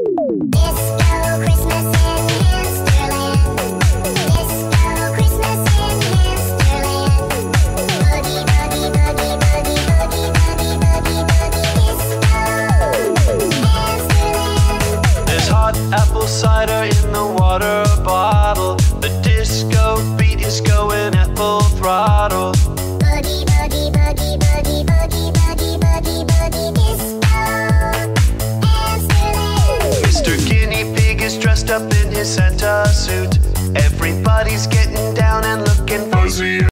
Apple cider in the water bottle. The disco beat is going at full throttle. Boogie, boogie, boogie, boogie, boogie, boogie, boogie, boogie, disco Amsterdam. Mr. Guinea Pig is dressed up in his Santa suit. Everybody's getting down and looking fuzzy.